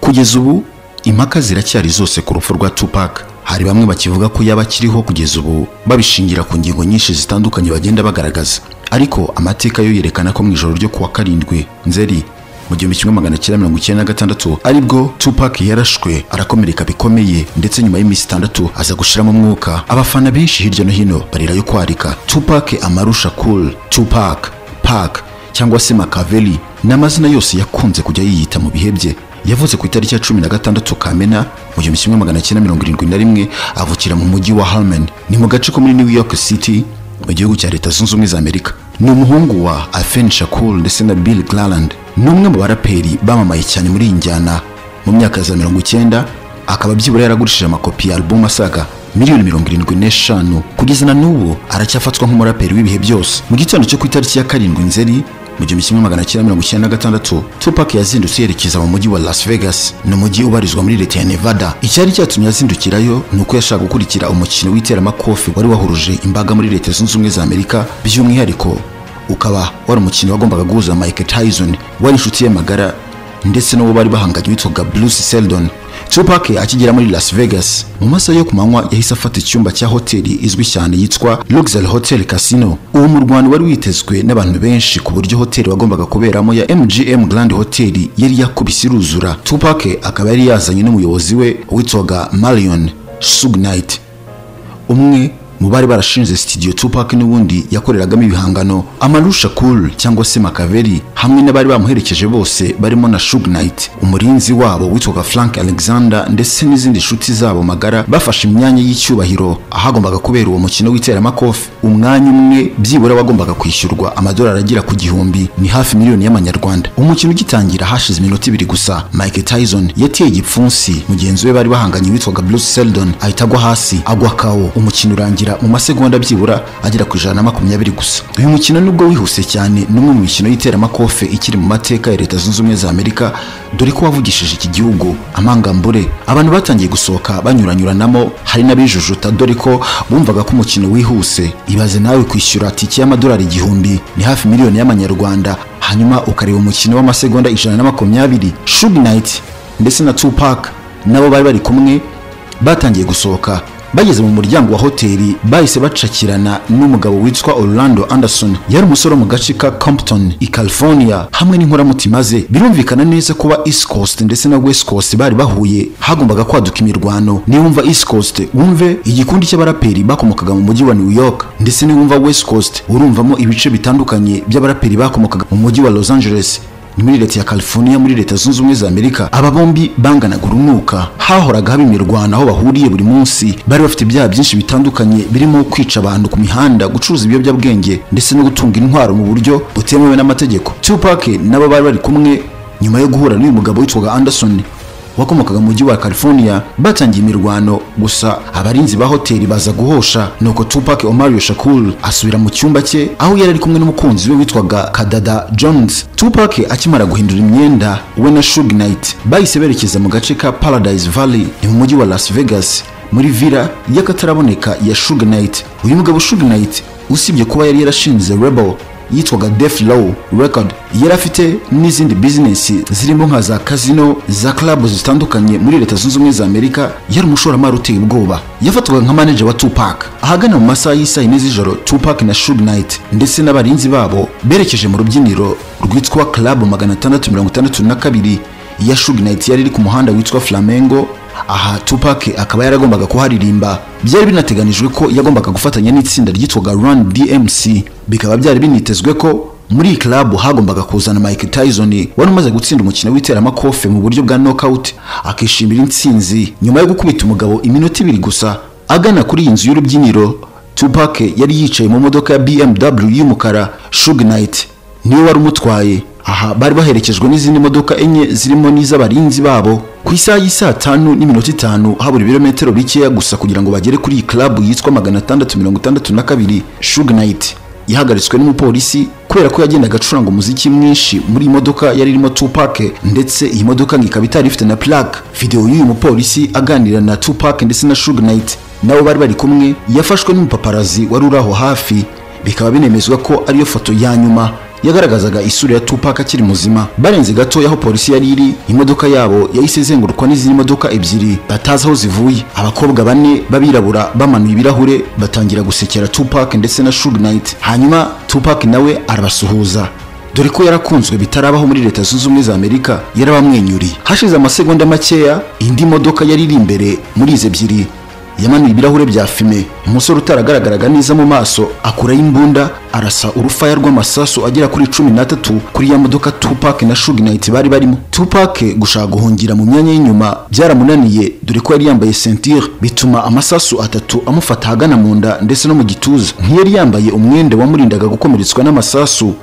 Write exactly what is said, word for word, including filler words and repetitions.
Kugeza ubu impaka ziracyari zose ku rupfu rwa Tupac. Hari bamwe bakivuga ko yaba akiriho kugeza ubu babishingira ku ngingo nyinshi zitandukanye bagenda bagaragaza, ariko amateka yo yerekana ko mu ijoro ryo kuwa karindwi Nzeri mu gihumbi kimwe magana cyenda mirongo icyenda na gatandatu aribwo Tupac yarashwe arakomereka bikomeye, ndetse nyuma y'iminsi itandatu aza gushiramo umwuka. Abafana benshi hirya no hino barira yo kwarika. Tupac Amaru Shakur, Tupac, Pac cyangwa se Makaveli n'amazina yose yakunze kujya yiyita mu bihe bye. Yavuze ku itariki ya cumi na gatandatu Kamena mu gihumbi kimwe magana cyenda mirongo irindwi na rimwe avukira mu mujyi wa Harlem, ni mu gace ko muri New York City mu gihugu cya Leta Zunze Ubumwe za Amerika. Ni umuhungu wa Afeni Shakur ndetse na Bill Garland, ni umwe mu baraperi bamamaye cyane muri iyi njyana mu myaka ya mirongo icyenda. Akaba byibura yaragurishije amakopi ya album asaga miliyoni mirongo irindwi n'eshanu. Kugeza na n'ubu aracyafatwa nk'umuraperi w'ibihe byose. Mu gitondo cyo ku itariki ya karindwi Nzeri mu gihumbi kimwe magana cyenda mirongo icyenda na gatandatu Tupac yazindutse yerekeza mu mujyi wa Las Vegas, ni umujyi ubarizwa muri leta ya Nevada. Icyari cyatumye azindukirayo ni uko yashaka gukurikira umukino w'iteramakofe wari wahuruje imbaga muri Leta Zunze Ubumwe za Amerika, by'umwihariko ukaba wari umukino wagombaga guhuza Mike Tyson wari inshuti ye magara ndetse n'uwo bari bahanganye witwaga Bruce Seldon. Tupac akigera muri Las Vegas mu masaha yo kumanywa yahise afata icyumba cya hoteli izwi cyane yitwa Luxury Hotel Casino. Uwo murwano wari witezwe n'abantu benshi ku buryo hoteli wagombaga kuberamo ya M G M Grand Hotel yari yakubise iruzura. Tupac akaba yari yazanye n'umuyobozi we witwaga Marion Suge Knight, umwe mu bari barashinze studio Tupac n'ubundi yakoreragamo ibihangano. Amaru Shakur cyangwa se Makaveli hamwe n'abari bamuherekeje bose barimo na Suge Knight, umurinzi wabo witwaga Frank Alexander ndetse n'izindi nshuti zabo magara bafashe imyanya y'icyubahiro ahagombaga kubera uwo mukino w'iteramakofe. Umwanya umwe byibura wagombaga kwishyurwa amadolari agira ku gihumbi, ni hafi miliyoni y'amanyarwanda. Umukino ugitangira hashize iminota ibiri gusa Mike Tyson yateye igipfunsi mugenzi we bari bahanganye witwaga Bruce Seldon, ahita agwa hasi agwa kawo. Umukino urangira mu masegonda byibura agera ku ijana na makumyabiri gusa. Uyu mukino nubwo wihuse cyane n'umwe mu mikino y'iteramakofe ikiri mu mateka ya Leta Zunze Ubumwe za Amerika, dore ko wavugishije iki gihugu amangambure. Abantu batangiye gusohoka banyuranyuranamo, hari n'abijujuta dore ko bumvaga ko umukino wihuse. Ibaze nawe kwishyura tike y'amadolari igihumbi, ni hafi miliyoni y'amanyarwanda, hanyuma ukareba umukino w'amasegonda ijana na makumyabiri. Suge Knight ndetse na Tupac nabo bari bari kumwe batangiye gusohoka. Bageze mu muryango wa hoteli bahise bacakirana n'umugabo witwa Orlando Anderson, yari umusore mu gace ka Compton i California hamwe n'inkoramutima ze. Birumvikana neza kuba East Coast ndetse na West Coast bari bahuye hagombaga kwaduka imirwano. Ni wumva East Coast wumve igikundi cy'abaraperi bakomokaga mu mujyi wa New York, ndetse ni wumva West Coast urumvamo ibice bitandukanye by'abaraperi bakomokaga mu mujyi wa Los Angeles ni muri leta ya California muri Leta Zunze Ubumwe za Amerika. Aba bombi banganaga urunuka, hahoraga haba imirwano aho bahuriye buri munsi. Bari bafite ibyaha byinshi bitandukanye birimo kwica abantu ku mihanda, gucuruza ibiyobyabwenge ndetse no gutunga intwaro mu buryo butemewe n'amategeko. Tupac nabo bari bari kumwe nyuma yo guhura n'uyu mugabo witwaga Anderson wakomokaga mu mujyi wa California. Batangiye imirwano gusa abarinzi ba hoteli baza guhosha, nuko Tupac Amaru Shakur asubira mu cyumba cye aho yari ari kumwe n'umukunzi we witwaga Kadada Jones. Tupac akimara guhindura imyenda, we na Suge Knight bahise berekeza mu gace ka Paradise Valley ni mu mujyi wa Las Vegas muri villa y'akataraboneka ya Suge Knight. Uyu mugabo Suge Knight usibye kuba yari yarashinze Rebel yitwaga Def Low Record, yari afite n'izindi business zirimo nka za casino, za club zitandukanye muri Leta Zunze Ubumwe za Amerika. Yari umushoramari uteye ubwoba, yafatwaga nka manager wa Tupac. Ahagana mu masaha y'isaha ine z'ijoro Tupac na Suge Knight ndetse n'abarinzi babo berekeje mu rubyiniro rwitwa Club magana atandatu mirongo itandatu na kabiri ya Suge Knight yari iri ku muhanda witwa Flamengo. Aha Tupac akaba yaragombaga kuharirimba. Byari binateganijwe ko yagombaga gufatanya n'itsinda ryitwaga Run D M C. Bikaba byari binitezwe ko muri club hagombaga kuzana Mike Tyson wari umaze gutsinda umukino w'iteramakofe mu buryo bwa knockout, akishimira intsinzi nyuma yo gukubita umugabo iminota ibiri gusa. Agana kuri iyi nzu y'urubyiniro Tupac yari yicaye mu modoka ya B M W y'umukara. Suge Knight niwe wari umutwaye. Aha bari baherekejwe n'izindi modoka enye zirimo n'iz'abarinzi babo. Ku isaha y'isa tanu n'iminota itanu habura ibirometero bikeya gusa kugira ngo bagere kuri iyi club yitwa magana atandatu mirongo itandatu na kabiri. Suge Knight yahagaritswe n'umupolisi kubera ko yagendaga acuranga umuziki mwinshi muri iyi modoka yari irimo Tupac, ndetse iyi modoka ngikaba itari ifite na plaque. Video y'uyu mupolisi aganira na Tupac ndetse na Suge Knight nabo bari bari kumwe yafashwe n'umupaparazi wari uraho hafi. Bikaba binemezwa ko ariyo foto ya nyuma yagaragazaga isura ya Tupac akiri muzima. Barenze gato yaho polisi yari iri, imodoka yabo yahise izengurukwa n'izindi modoka ebyiri batazi aho zivuye. Abakobwa bane babirabura bamanuye ibirahure batangira gusekera Tupac ndetse na Suge Knight. Hanyuma Tupac nawe arabasuhuza, dore ko yarakunzwe bitarabaho muri Leta Zunze Ubumwe za Amerika, yarabamwenyuriye. Hashize amasegonda makeya, indi modoka yari iri imbere muri izi ebyiri yamanuye ibirahure bya fime. Umusore utaragaragaraga neza mu maso akuraho imbunda arasa urufaya rw'amasasu agera kuri cumi na tatu kuri ya modoka Tupac na Suge Knight bari barimo. Tupac gushaka guhungira mu myanya y'inyuma byaramunaniye, dore ko yari yambaye ceinture, bituma amasasu atatu amufata hagana mu nda ndetse no mu gituza. Ntiyari yambaye umwende wamurindaga gukomeretswa n'amasasu,